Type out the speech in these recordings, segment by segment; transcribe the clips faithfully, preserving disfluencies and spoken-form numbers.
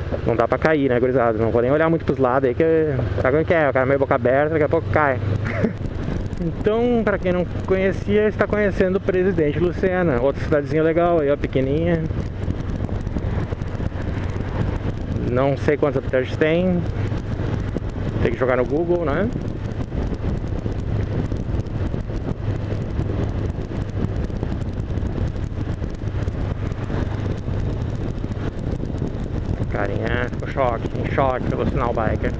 Não dá pra cair, né, gurizada? Não vou nem olhar muito pros lados aí, que sabe como que é? O cara meio boca aberta, daqui a pouco cai. Então, pra quem não conhecia, está conhecendo o Presidente Lucena. Outra cidadezinha legal aí, ó, pequenininha. Não sei quantos habitantes tem. Tem que jogar no Google, né? Carinha ficou choque, em choque pelo sinal biker.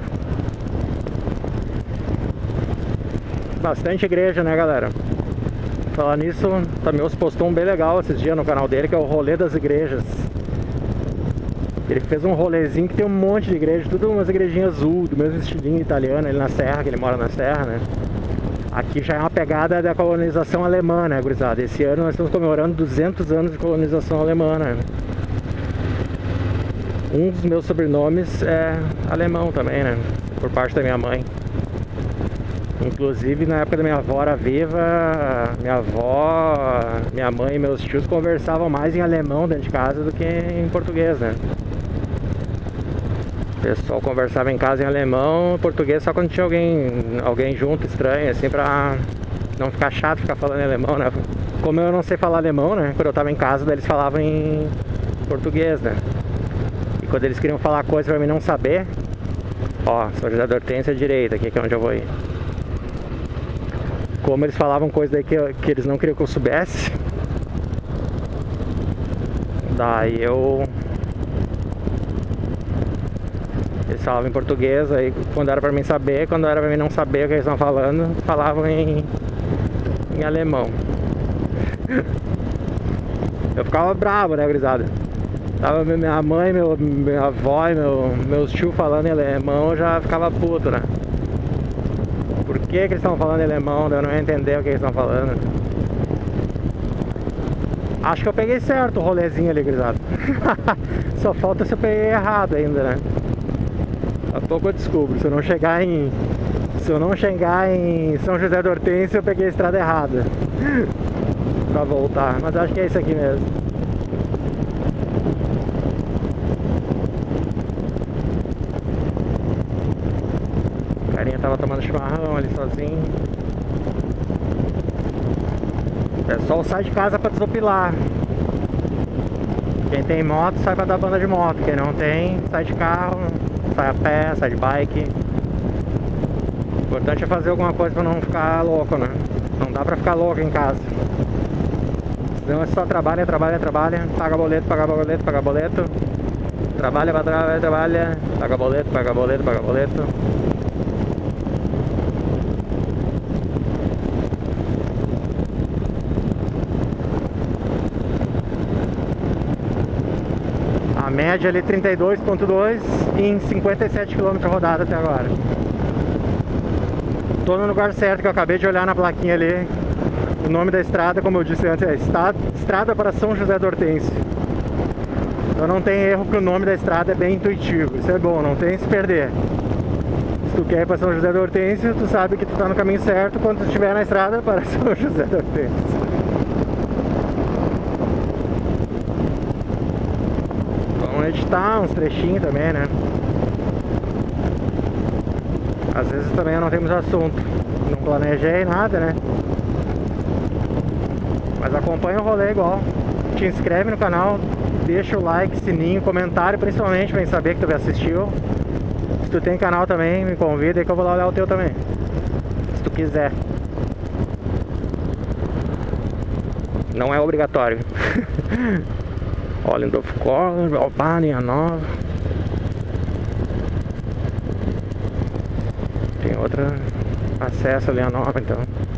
Bastante igreja, né, galera? Falar nisso, também os postou um bem legal esses dias no canal dele, que é o rolê das igrejas. Ele fez um rolezinho que tem um monte de igreja, tudo umas igrejinhas azul, do mesmo estilinho italiano, ele na serra, que ele mora na serra, né? Aqui já é uma pegada da colonização alemã, né, gurizada? Esse ano nós estamos comemorando duzentos anos de colonização alemã, né? Um dos meus sobrenomes é alemão também, né? Por parte da minha mãe. Inclusive, na época da minha avó era viva, minha avó, minha mãe e meus tios conversavam mais em alemão dentro de casa do que em português, né? O pessoal conversava em casa em alemão, português só quando tinha alguém, alguém junto, estranho, assim, pra não ficar chato ficar falando em alemão, né? Como eu não sei falar alemão, né? Quando eu tava em casa, daí eles falavam em português, né? E quando eles queriam falar coisa pra mim não saber, ó, São José da Hortência à direita, aqui que é onde eu vou ir. Como eles falavam coisa daí que, eu, que eles não queriam que eu soubesse, daí eu... Eles falavam em português, aí quando era pra mim saber, quando era pra mim não saber o que eles estão falando, falavam em, em alemão. Eu ficava bravo, né, gurizada? Tava minha mãe, meu, minha avó e meu, meus tios falando em alemão, eu já ficava puto, né? Por que que eles estão falando em alemão? Eu não ia entender o que eles estão falando. Acho que eu peguei certo o rolezinho ali, gurizada. Só falta se eu peguei errado ainda, né? Daqui a pouco eu descubro. Se eu não chegar em... Se eu não chegar em São José da Hortência, eu peguei a estrada errada pra voltar. Mas acho que é isso aqui mesmo. O carinha tava tomando chimarrão ali sozinho. O pessoal sai de casa pra desopilar. Quem tem moto sai pra dar banda de moto. Quem não tem, sai de carro, sai a pé, sai de bike. O importante é fazer alguma coisa pra não ficar louco, né? Não dá pra ficar louco em casa. Senão é só trabalha, trabalha, trabalha. Paga boleto, paga boleto, paga boleto. Trabalha, trabalha, trabalha. Paga boleto, paga boleto, paga boleto. A média ali trinta e dois ponto dois em cinquenta e sete quilômetros rodada até agora. Tô no lugar certo, que eu acabei de olhar na plaquinha ali. O nome da estrada, como eu disse antes, é Estrada para São José da Hortência. Então não tem erro, porque o nome da estrada é bem intuitivo. Isso é bom, não tem que se perder. Se tu quer ir para São José da Hortência, tu sabe que tu tá no caminho certo quando tu estiver na estrada para São José da Hortência. Editar uns trechinhos também, né? Às vezes também eu não tenho muito assunto. Não planejei nada, né? Mas acompanha o rolê igual. Te inscreve no canal, deixa o like, sininho, comentário, principalmente pra saber que tu assistiu. Se tu tem canal também, me convida aí que eu vou lá olhar o teu também. Se tu quiser. Não é obrigatório. Olha, Lindolfo Collor, opa, linha nova. Tem outra acesso à linha nova, então.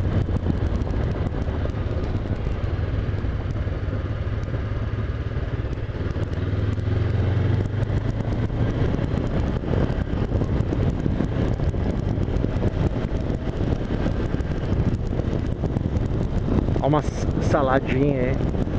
Olha uma saladinha aí.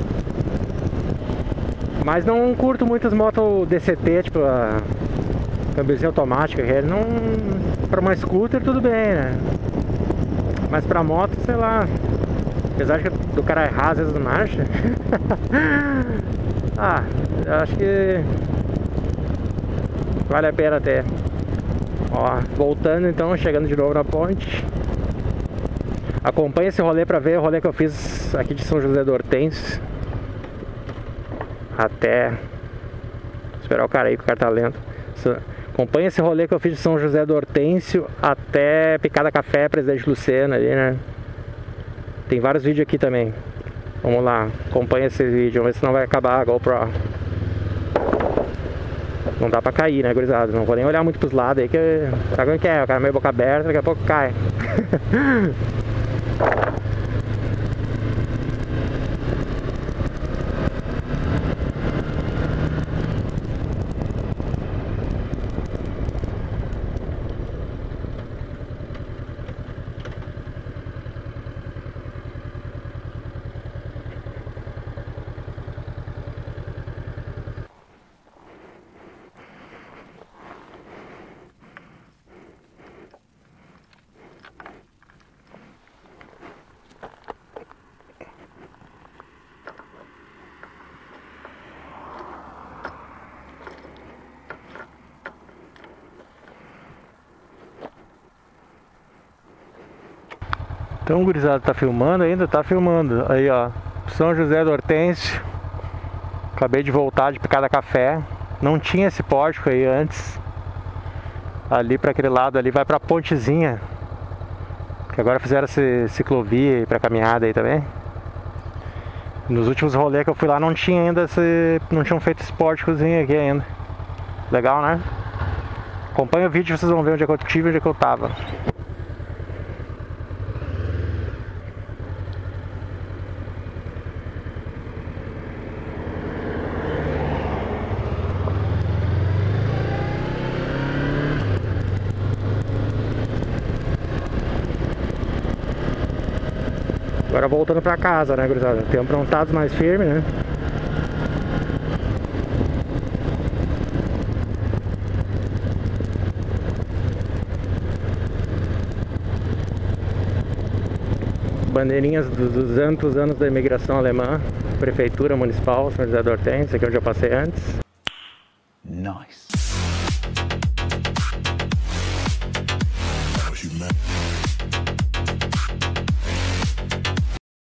Mas não curto muitas motos D C T, tipo a câmbiozinha automática, que não... Pra uma scooter tudo bem, né? Mas pra moto, sei lá. Apesar de do cara errar às vezes no marcha. Ah, eu acho que vale a pena ter. Ó, voltando então, chegando de novo na ponte. Acompanha esse rolê pra ver o rolê que eu fiz aqui de São José do Hortêncio. Até... esperar o cara aí, que o cara tá lento. Acompanha esse rolê que eu fiz de São José do Hortêncio até Picada Café, Presidente Lucena ali, né? Tem vários vídeos aqui também. Vamos lá, acompanha esse vídeo, vamos ver se não vai acabar a GoPro. Não dá pra cair, né, gurizada? Não vou nem olhar muito pros lados aí, que... sabe como que é? O cara meio boca aberta, daqui a pouco cai. Então, gurizada, tá filmando ainda? Tá filmando. Aí, ó, São José do Hortêncio. Acabei de voltar de Picada Café. Não tinha esse pórtico aí antes. Ali pra aquele lado ali vai pra pontezinha. Que agora fizeram esse ciclovia aí pra caminhada aí também. Nos últimos rolês que eu fui lá não tinha ainda esse... não tinham feito esse pórticozinho aqui ainda. Legal, né? Acompanha o vídeo, vocês vão ver onde é que eu tive e onde é que eu tava. Agora voltando pra casa, né, gurizada? Tem aprontados mais firmes, né? Bandeirinhas dos duzentos anos da imigração alemã. Prefeitura Municipal, São José do Hortêncio, aqui é onde eu passei antes. Nice.